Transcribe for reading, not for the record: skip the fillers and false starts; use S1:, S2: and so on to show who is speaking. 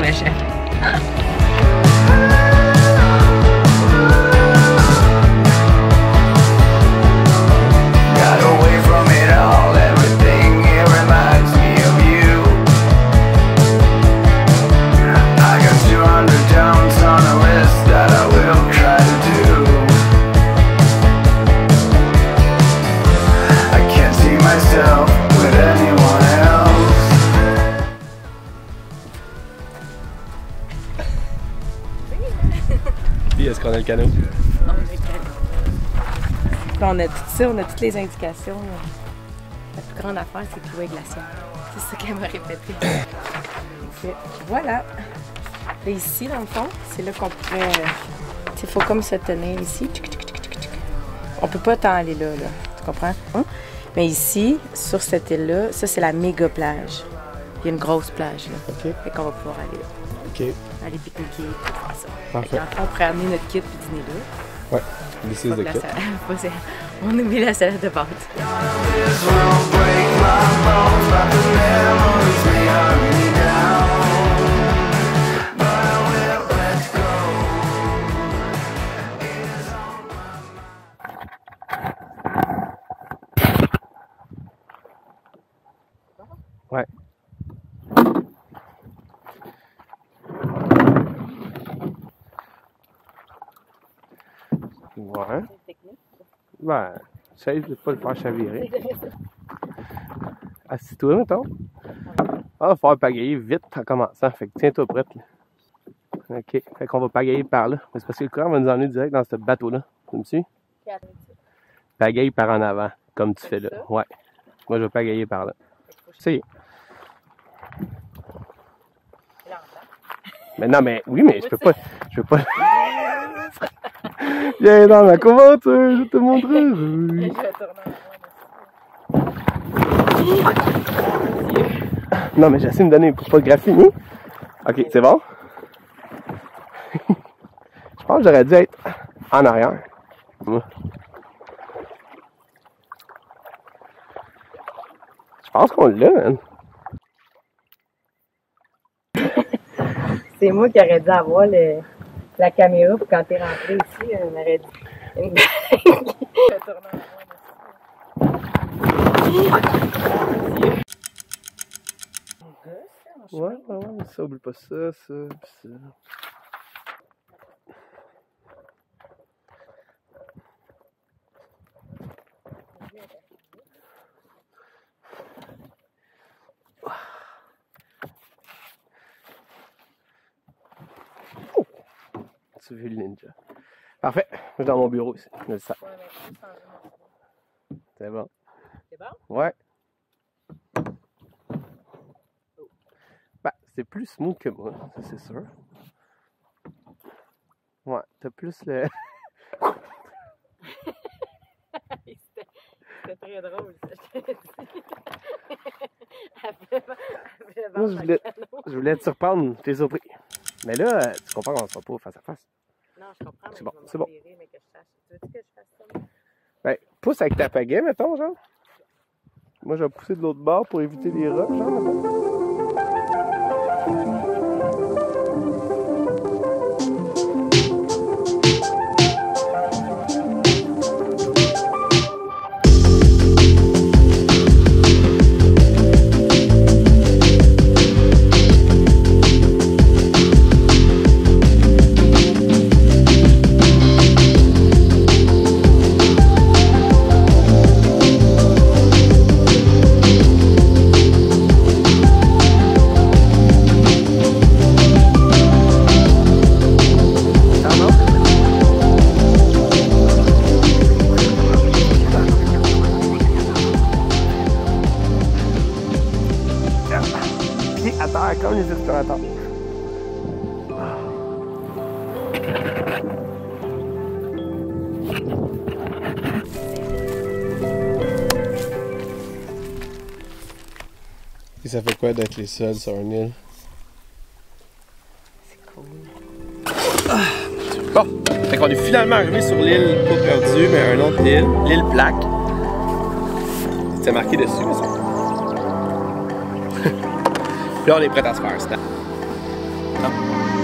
S1: le chef.
S2: Puis est-ce qu'on a le canot?
S1: On a le canot. On a tout ça, on a toutes les indications. La plus grande affaire, c'est le jouet glaciaire. C'est ça qu'elle m'a répété. Donc, voilà. Et ici, dans le fond, c'est là qu'on pourrait... Il faut comme se tenir ici. On peut pas tant aller là, tu comprends? Mais ici, sur cette île-là, ça c'est la méga plage. Il y a une grosse plage là.
S2: OK.
S1: Fait qu'on va pouvoir aller là.
S2: OK.
S1: Aller pique-niquer, tout faire ça.
S2: Parfait.
S1: En fond, on pourrait amener notre kit puis dîner là.
S2: Ouais. This is the kit.
S1: On oublie la salade de pâtes.
S2: Ouais. Ouais. Ben, essaye de ne pas le faire chavirer. Assis-toi, mettons. Ah, il va falloir pagayer vite en commençant. Fait que tiens-toi prête. Là. OK. Fait qu'on va pagayer par là. C'est parce que le courant va nous emmener direct dans ce bateau-là. Tu me suis? Pagaille par en avant, comme tu fais là. Ouais. Moi, je vais pagayer par là. C'est. Mais non, mais oui, mais je peux pas. Je peux pas. Viens dans ma couverture, je te montrerai. Non, mais j'essaie de me donner pour pas graffiner. Ok, c'est bon? Je pense que j'aurais dû être en arrière. Je pense qu'on l'a, man.
S1: C'est moi qui aurais dû avoir la caméra pour quand t'es rentré ici, on aurait dit.
S2: Ouais, ça, oublie pas ça, ça. Oh. Tu veux le ninja. Parfait, je suis dans mon bureau ici, je le sens. C'est bon.
S1: C'est bon?
S2: Ouais. Ben, c'est plus smooth que moi, ça c'est sûr. Ouais, t'as plus le...
S1: C'était très drôle, ça, je te dis.
S2: Moi, je voulais te surprendre, t'es surpris. Mais là, tu comprends qu'on ne sera pas face à face.
S1: Non, je comprends, mais
S2: c'est bon,
S1: je vais
S2: c'est bon.
S1: mais que je sache. Tu veux que je fasse ça?
S2: Ben, pousse avec ta pagaie, mettons, genre. Moi, je vais pousser de l'autre bord pour éviter les rocs, genre, mettons. À terre comme les explorateurs. Et ça fait quoi d'être les seuls sur une île?
S1: C'est cool.
S2: Bon, fait qu'on est finalement arrivé sur l'île pas perdue, mais un autre île, l'île Plaque. C'était marqué dessus, mais ça. Puis là, on est prêt à se faire, c'est temps. Non.